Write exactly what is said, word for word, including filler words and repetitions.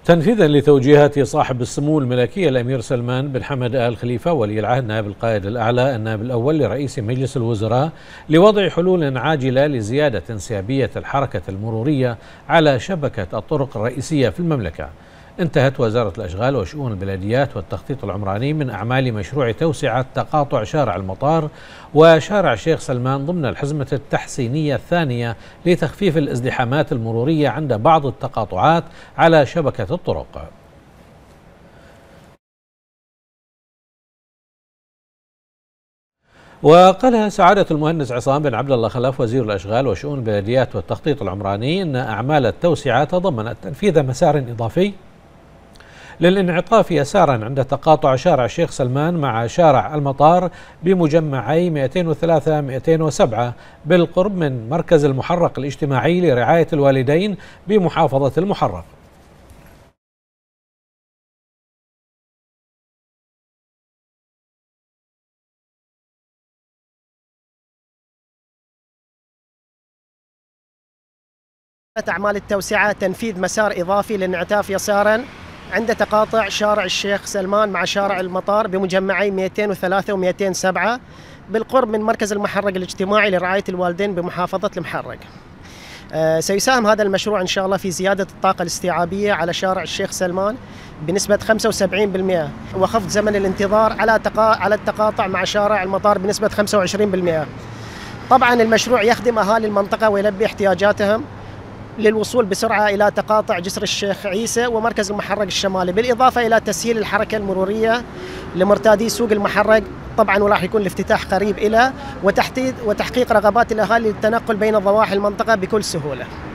تنفيذا لتوجيهات صاحب السمو الملكي الأمير سلمان بن حمد آل خليفة ولي العهد نائب القائد الأعلى النائب الأول لرئيس مجلس الوزراء لوضع حلول عاجلة لزيادة انسيابية الحركة المرورية على شبكة الطرق الرئيسية في المملكة، انتهت وزارة الأشغال وشؤون البلديات والتخطيط العمراني من أعمال مشروع توسعة تقاطع شارع المطار وشارع الشيخ سلمان ضمن الحزمة التحسينية الثانية لتخفيف الازدحامات المرورية عند بعض التقاطعات على شبكة الطرق. وقال سعادة المهندس عصام بن عبد الله خلف وزير الأشغال وشؤون البلديات والتخطيط العمراني أن أعمال التوسعة تضمنت تنفيذ مسار إضافي للانعطاف يسارا عند تقاطع شارع الشيخ سلمان مع شارع المطار بمجمعي مئتين وثلاثة مئتين وسبعة بالقرب من مركز المحرق الاجتماعي لرعاية الوالدين بمحافظة المحرق. أعمال التوسعة تنفيذ مسار إضافي للانعطاف يسارا عند تقاطع شارع الشيخ سلمان مع شارع المطار بمجمعي مئتين وثلاثة ومئتين وسبعة بالقرب من مركز المحرق الاجتماعي لرعاية الوالدين بمحافظة المحرق. أه سيساهم هذا المشروع إن شاء الله في زيادة الطاقة الاستيعابية على شارع الشيخ سلمان بنسبة خمسة وسبعين بالمئة وخفض زمن الانتظار على تقا... على التقاطع مع شارع المطار بنسبة خمسة وعشرين بالمئة. طبعا المشروع يخدم أهالي المنطقة ويلبي احتياجاتهم للوصول بسرعة إلى تقاطع جسر الشيخ عيسى ومركز المحرق الشمالي، بالإضافة إلى تسهيل الحركة المرورية لمرتادي سوق المحرق طبعا، وراح يكون الافتتاح قريب إلى وتحديد وتحقيق رغبات الأهالي للتنقل بين ضواحي المنطقة بكل سهولة.